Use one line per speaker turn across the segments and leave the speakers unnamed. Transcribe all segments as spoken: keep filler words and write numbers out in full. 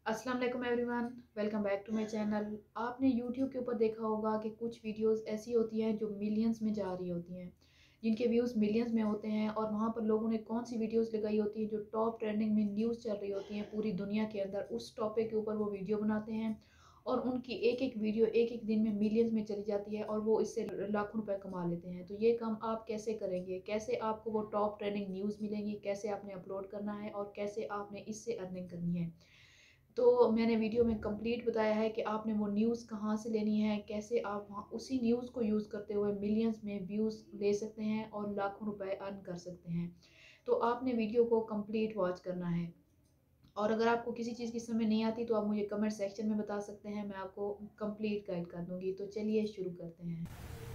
अस्सलाम वालेकुम everyone, welcome back to my channel. आपने यूट्यूब के ऊपर देखा होगा कि कुछ वीडियोस ऐसी होती हैं जो मिलियंस में जा रही होती हैं, जिनके व्यूज़ मिलियंस में होते हैं और वहाँ पर लोगों ने कौन सी वीडियोस लगाई होती हैं जो टॉप ट्रेंडिंग में न्यूज़ चल रही होती हैं पूरी दुनिया के अंदर। उस टॉपिक के ऊपर वो वीडियो बनाते हैं और उनकी एक एक वीडियो एक एक दिन में मिलियंस में चली जाती है और वो इससे लाखों रुपए कमा लेते हैं। तो ये काम आप कैसे करेंगे, कैसे आपको वो टॉप ट्रेंडिंग न्यूज़ मिलेंगी, कैसे आपने अपलोड करना है और कैसे आपने इससे अर्निंग करनी है। तो मैंने वीडियो में कंप्लीट बताया है कि आपने वो न्यूज़ कहाँ से लेनी है, कैसे आप वहाँ उसी न्यूज़ को यूज़ करते हुए मिलियंस में व्यूज़ ले सकते हैं और लाखों रुपए अर्न कर सकते हैं। तो आपने वीडियो को कंप्लीट वॉच करना है और अगर आपको किसी चीज़ की समझ नहीं आती तो आप मुझे कमेंट सेक्शन में बता सकते हैं, मैं आपको कंप्लीट गाइड कर दूँगी। तो चलिए शुरू करते हैं।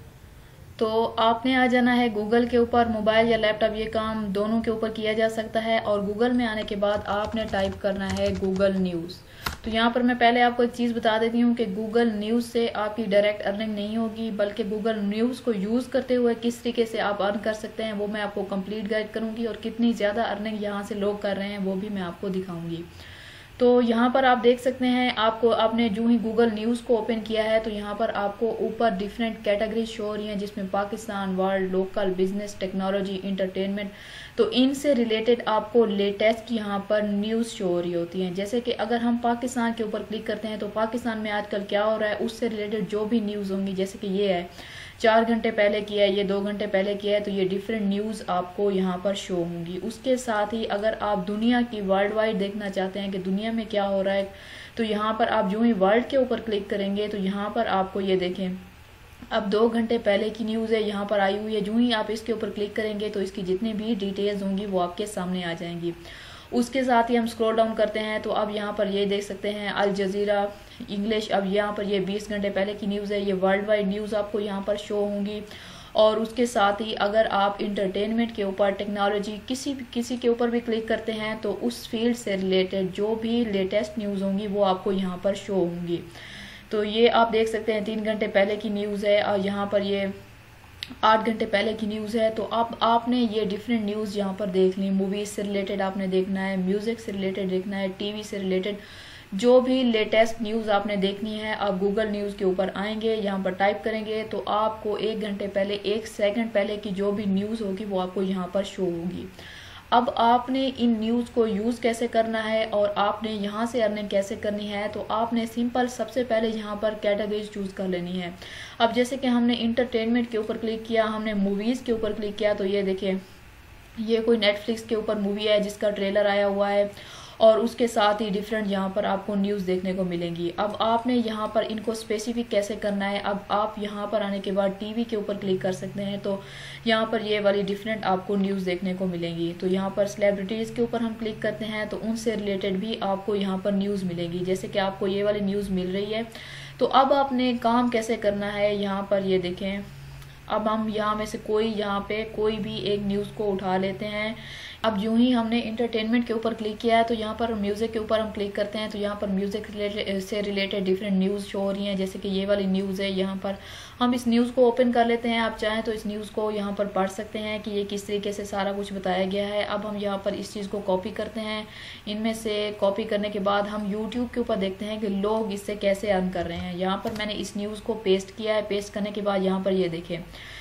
तो आपने आ जाना है गूगल के ऊपर। मोबाइल या लैपटॉप ये काम दोनों के ऊपर किया जा सकता है। और गूगल में आने के बाद आपने टाइप करना है गूगल न्यूज़। तो यहाँ पर मैं पहले आपको एक चीज़ बता देती हूँ कि गूगल न्यूज़ से आपकी डायरेक्ट अर्निंग नहीं होगी, बल्कि गूगल न्यूज़ को यूज़ करते हुए किस तरीके से आप अर्न कर सकते हैं वो मैं आपको कंप्लीट गाइड करूँगी और कितनी ज़्यादा अर्निंग यहाँ से लोग कर रहे हैं वो भी मैं आपको दिखाऊँगी। तो यहाँ पर आप देख सकते हैं, आपको आपने जो ही गूगल न्यूज़ को ओपन किया है तो यहाँ पर आपको ऊपर डिफरेंट कैटेगरी शो हो रही हैं, जिसमें Pakistan, world, local, business, technology, entertainment. तो इनसे रिलेटेड आपको लेटेस्ट यहाँ पर न्यूज़ शो हो रही होती हैं। जैसे कि अगर हम पाकिस्तान के ऊपर क्लिक करते हैं तो पाकिस्तान में आजकल क्या हो रहा है उससे रिलेटेड जो भी न्यूज़ होंगी, जैसे कि ये है चार घंटे पहले किया है, ये दो घंटे पहले किया है, तो ये डिफरेंट न्यूज़ आपको यहाँ पर शो होंगी। उसके साथ ही अगर आप दुनिया की वर्ल्ड वाइड देखना चाहते हैं कि दुनिया में क्या हो रहा है, तो यहाँ पर आप जो ही वर्ल्ड के ऊपर क्लिक करेंगे तो यहाँ पर आपको ये देखें, अब दो घंटे पहले की न्यूज़ है यहाँ पर आई हुई है। जो ही आप इसके ऊपर क्लिक करेंगे तो इसकी जितनी भी डिटेल्स होंगी वो आपके सामने आ जाएंगी। उसके साथ ही हम स्क्रॉल डाउन करते हैं तो अब यहाँ पर ये देख सकते हैं अल जजीरा इंग्लिश। अब यहाँ पर ये बीस घंटे पहले की न्यूज़ है, ये वर्ल्ड वाइड न्यूज़ आपको यहाँ पर शो होंगी। और उसके साथ ही अगर आप इंटरटेनमेंट के ऊपर, टेक्नोलॉजी, किसी किसी के ऊपर भी क्लिक करते हैं तो उस फील्ड से रिलेटेड जो भी लेटेस्ट न्यूज़ होंगी वो आपको यहाँ पर शो होंगी। तो ये आप देख सकते हैं तीन घंटे पहले की न्यूज़ है और यहाँ पर ये आठ घंटे पहले की न्यूज़ है। तो आप आपने ये डिफरेंट न्यूज़ यहाँ पर देख ली। मूवीज से रिलेटेड आपने देखना है, म्यूजिक से रिलेटेड देखना है, टीवी से रिलेटेड जो भी लेटेस्ट न्यूज़ आपने देखनी है, आप गूगल न्यूज़ के ऊपर आएंगे, यहाँ पर टाइप करेंगे तो आपको एक घंटे पहले, एक सेकंड पहले की जो भी न्यूज़ होगी वो आपको यहाँ पर शो होगी। अब आपने इन न्यूज़ को यूज़ कैसे करना है और आपने यहाँ से अर्निंग कैसे करनी है, तो आपने सिंपल सबसे पहले यहाँ पर कैटेगरीज चूज़ कर लेनी है। अब जैसे कि हमने इंटरटेनमेंट के ऊपर क्लिक किया, हमने मूवीज़ के ऊपर क्लिक किया, तो ये देखिए ये कोई नेटफ्लिक्स के ऊपर मूवी है जिसका ट्रेलर आया हुआ है और उसके साथ ही डिफरेंट यहाँ पर आपको न्यूज़ देखने को मिलेंगी। अब आपने यहाँ पर इनको स्पेसिफिक कैसे करना है, अब आप यहाँ पर आने के बाद टीवी के ऊपर क्लिक कर सकते हैं तो यहाँ पर ये वाली डिफरेंट आपको न्यूज़ देखने को मिलेंगी। तो यहाँ पर सेलिब्रिटीज़ के ऊपर हम क्लिक करते हैं तो उनसे रिलेटेड भी आपको यहाँ पर न्यूज़ मिलेगी, जैसे कि आपको ये वाली न्यूज़ मिल रही है। तो अब आपने काम कैसे करना है, यहाँ पर ये देखें, अब हम यहाँ में से कोई यहाँ पे कोई भी एक न्यूज़ को उठा लेते हैं। अब यूं ही हमने इंटरटेनमेंट के ऊपर क्लिक किया है तो यहाँ पर म्यूज़िक के ऊपर हम क्लिक करते हैं तो यहाँ पर म्यूज़िक से रिलेटेड डिफरेंट न्यूज़ शो हो रही हैं, जैसे कि ये वाली न्यूज़ है। यहाँ पर हम इस न्यूज़ को ओपन कर लेते हैं, आप चाहें तो इस न्यूज़ को यहाँ पर पढ़ सकते हैं कि ये किस तरीके से सारा कुछ बताया गया है। अब हम यहाँ पर इस चीज़ को कॉपी करते हैं। इनमें से कॉपी करने के बाद हम यूट्यूब के ऊपर देखते हैं कि लोग इससे कैसे अर्न कर रहे हैं। यहाँ पर मैंने इस न्यूज़ को पेस्ट किया है। पेस्ट करने के बाद यहाँ पर ये देखें,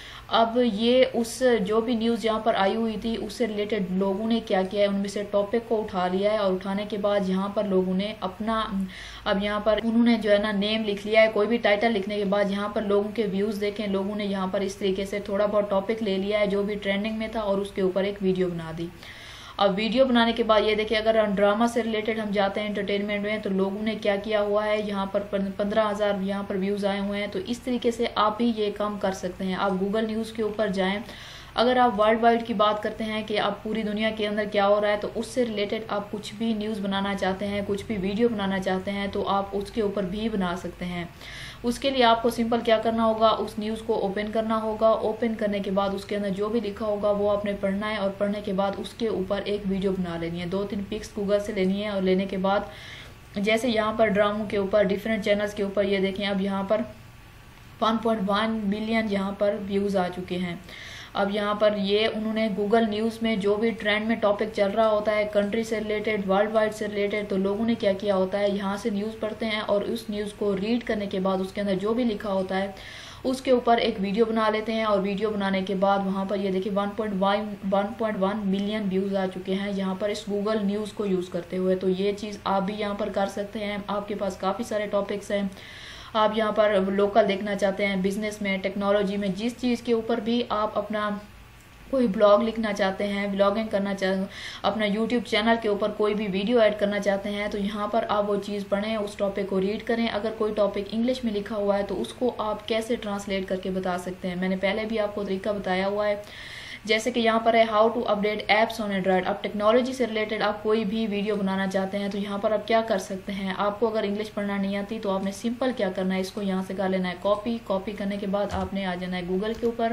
अब ये उस जो भी न्यूज़ यहाँ पर आई हुई थी उससे रिलेटेड लोगों ने क्या किया है, उनमें से टॉपिक को उठा लिया है और उठाने के बाद यहाँ पर लोगों ने अपना, अब यहाँ पर उन्होंने जो है ना नेम लिख लिया है। कोई भी टाइटल लिखने के बाद यहाँ पर लोगों के व्यूज़ देखें, लोगों ने यहाँ पर इस तरीके से थोड़ा बहुत टॉपिक ले लिया है जो भी ट्रेंडिंग में था और उसके ऊपर एक वीडियो बना दी। अब वीडियो बनाने के बाद ये देखिए, अगर हम ड्रामा से रिलेटेड हम जाते हैं एंटरटेनमेंट में तो लोगों ने क्या किया हुआ है, यहाँ पर पंद्रह हजार यहाँ पर व्यूज आए हुए हैं। तो इस तरीके से आप भी ये काम कर सकते हैं। आप गूगल न्यूज़ के ऊपर जाएं, अगर आप वर्ल्ड वाइड की बात करते हैं कि आप पूरी दुनिया के अंदर क्या हो रहा है तो उससे रिलेटेड आप कुछ भी न्यूज़ बनाना चाहते हैं, कुछ भी वीडियो बनाना चाहते हैं तो आप उसके ऊपर भी बना सकते हैं। उसके लिए आपको सिंपल क्या करना होगा, उस न्यूज़ को ओपन करना होगा। ओपन करने के बाद उसके अंदर जो भी लिखा होगा वो आपने पढ़ना है और पढ़ने के बाद उसके ऊपर एक वीडियो बना लेनी है। दो तीन पिक्स गूगल से लेनी है और लेने के बाद जैसे यहाँ पर ड्रामों के ऊपर डिफरेंट चैनल्स के ऊपर ये देखें, अब यहाँ पर वन पॉइंट वन मिलियन यहाँ पर व्यूज़ आ चुके हैं। अब यहाँ पर ये उन्होंने गूगल न्यूज़ में जो भी ट्रेंड में टॉपिक चल रहा होता है, कंट्री से रिलेटेड, वर्ल्ड वाइड से रिलेटेड, तो लोगों ने क्या किया होता है, यहाँ से न्यूज़ पढ़ते हैं और उस न्यूज़ को रीड करने के बाद उसके अंदर जो भी लिखा होता है उसके ऊपर एक वीडियो बना लेते हैं। और वीडियो बनाने के बाद वहाँ पर ये देखिए one point one million views आ चुके हैं यहाँ पर इस गूगल न्यूज़ को यूज़ करते हुए। तो ये चीज़ आप भी यहाँ पर कर सकते हैं। आपके पास काफ़ी सारे टॉपिक्स हैं, आप यहाँ पर लोकल देखना चाहते हैं, बिजनेस में, टेक्नोलॉजी में, जिस चीज़ के ऊपर भी आप अपना कोई ब्लॉग लिखना चाहते हैं, ब्लॉगिंग करना चाह अपना यूट्यूब चैनल के ऊपर कोई भी वीडियो ऐड करना चाहते हैं, तो यहाँ पर आप वो चीज़ पढ़ें, उस टॉपिक को रीड करें। अगर कोई टॉपिक इंग्लिश में लिखा हुआ है तो उसको आप कैसे ट्रांसलेट करके बता सकते हैं, मैंने पहले भी आपको तरीका बताया हुआ है। जैसे कि यहाँ पर है how to update apps on Android. अब टेक्नोलॉजी से रिलेटेड आप कोई भी वीडियो बनाना चाहते हैं तो यहाँ पर आप क्या कर सकते हैं, आपको अगर इंग्लिश पढ़ना नहीं आती तो आपने सिंपल क्या करना है, इसको यहाँ से कर लेना है कॉपी। कॉपी करने के बाद आपने आ जाना है गूगल के ऊपर,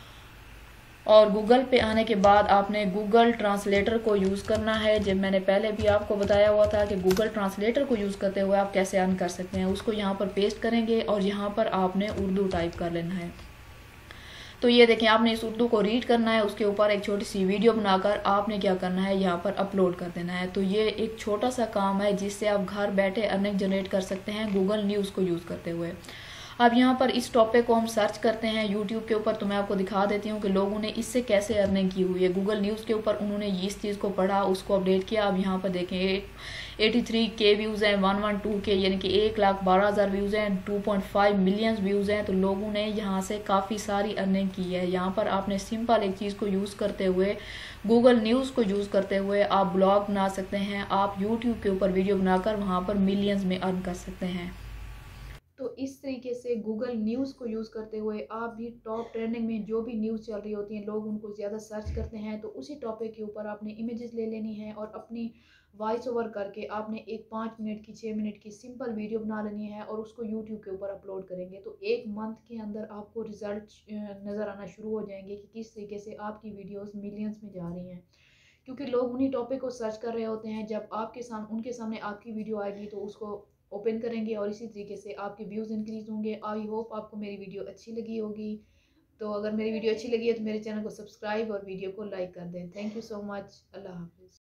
और गूगल पे आने के बाद आपने गूगल ट्रांसलेटर को यूज़ करना है। जब मैंने पहले भी आपको बताया हुआ था कि गूगल ट्रांसलेटर को यूज़ करते हुए आप कैसे अर्न कर सकते हैं, उसको यहाँ पर पेस्ट करेंगे और यहाँ पर आपने उर्दू टाइप कर लेना है। तो ये देखें, आपने इस उर्दू को रीड करना है, उसके ऊपर एक छोटी सी वीडियो बनाकर आपने क्या करना है, यहाँ पर अपलोड कर देना है। तो ये एक छोटा सा काम है जिससे आप घर बैठे अर्निंग जनरेट कर सकते हैं गूगल न्यूज़ को यूज़ करते हुए। अब यहाँ पर इस टॉपिक को हम सर्च करते हैं यूट्यूब के ऊपर, तो मैं आपको दिखा देती हूँ कि लोगों ने इससे कैसे अर्निंग की हुई है। गूगल न्यूज़ के ऊपर उन्होंने इस चीज़ को पढ़ा, उसको अपडेट किया। अब यहाँ पर देखें एटी थ्री के व्यूज़ हैं, वन वन टू के यानी कि एक लाख बारह हज़ार व्यूज़ हैं, two point five million views हैं। तो लोगों ने यहाँ से काफ़ी सारी अर्निंग की है। यहाँ पर आपने सिंपल एक चीज़ को यूज़ करते हुए, गूगल न्यूज़ को यूज़ करते हुए आप ब्लॉग बना सकते हैं, आप यूट्यूब के ऊपर वीडियो बनाकर वहाँ पर मिलियंस में अर्न कर सकते हैं। तो इस तरीके से गूगल न्यूज़ को यूज़ करते हुए आप भी टॉप ट्रेंडिंग में जो भी न्यूज़ चल रही होती हैं, लोग उनको ज़्यादा सर्च करते हैं, तो उसी टॉपिक के ऊपर आपने इमेजेस ले लेनी है और अपनी वॉइस ओवर करके आपने एक पाँच मिनट की, छः मिनट की सिंपल वीडियो बना लेनी है और उसको यूट्यूब के ऊपर अपलोड करेंगे। तो एक मंथ के अंदर आपको रिजल्ट नज़र आना शुरू हो जाएंगे कि किस तरीके से आपकी वीडियोज़ मिलियंस में जा रही हैं, क्योंकि लोग उन्हीं टॉपिक को सर्च कर रहे होते हैं। जब आपके सामने उनके सामने आपकी वीडियो आएगी तो उसको ओपन करेंगे और इसी तरीके से आपके व्यूज़ इंक्रीज़ होंगे। आई होप आपको मेरी वीडियो अच्छी लगी होगी। तो अगर मेरी वीडियो अच्छी लगी है तो मेरे चैनल को सब्सक्राइब और वीडियो को लाइक कर दें। Thank you so much. Allah हाफिज़।